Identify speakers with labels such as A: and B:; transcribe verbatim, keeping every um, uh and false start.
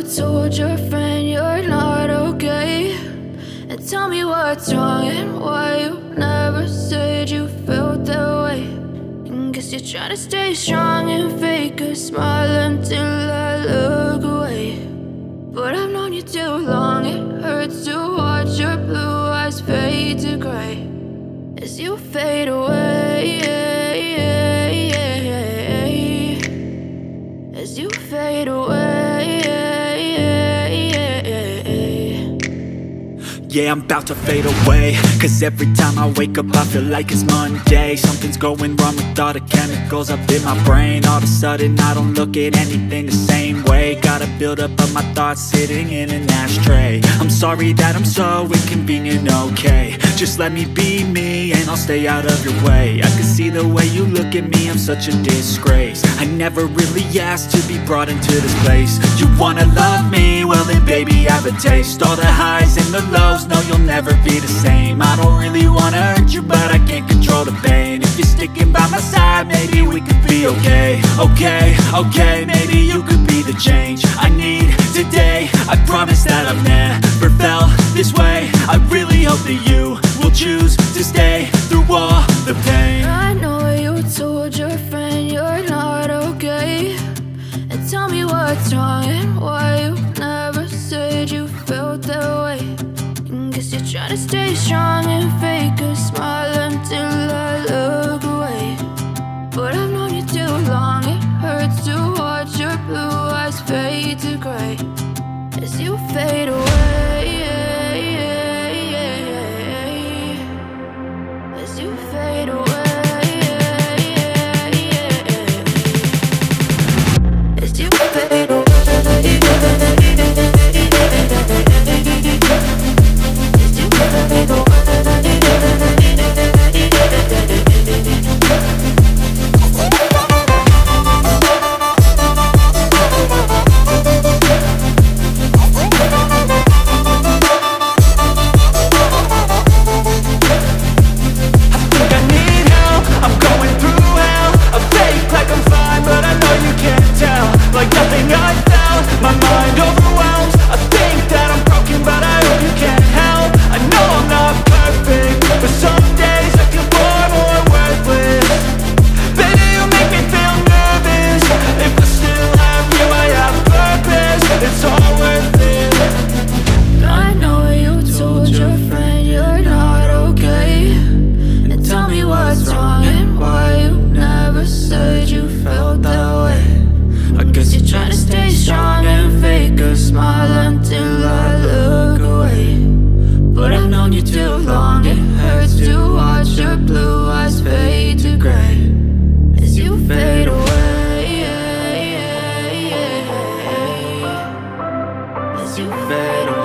A: told your friend you're not okay, and tell me what's wrong and why you never said you felt that way. And guess you're trying to stay strong and fake a smile until I look away. But I've known you too long, it hurts to watch your blue eyes fade to gray as you fade away, as you fade away.
B: Yeah, I'm about to fade away, cause every time I wake up I feel like it's Monday. Something's going wrong with all the chemicals up in my brain. All of a sudden I don't look at anything the same way. Got a build up of my thoughts sitting in an ashtray. I'm sorry that I'm so inconvenient, okay. Just let me be me and I'll stay out of your way. I can see the way you look at me, I'm such a disgrace. I never really asked to be brought into this place. You wanna love me? Well then baby, have a taste. All the highs and the lows, no, you'll never be the same. I don't really wanna hurt you, but I can't control the pain. If you're sticking by my side, maybe we could be okay. Okay, okay, maybe you could be the change I need today. I promise that I've never felt this way. I really hope that you will choose to stay through all the pain.
A: I know you told your friend you're not okay, and tell me what's wrong and why you never said you felt that way. Guess you're trying to stay strong and fake a smile until I look away. But I've known you too long, it hurts to watch your blue eyes fade to gray as you fade away, as you fade away, as you fade away.
B: As you fade away.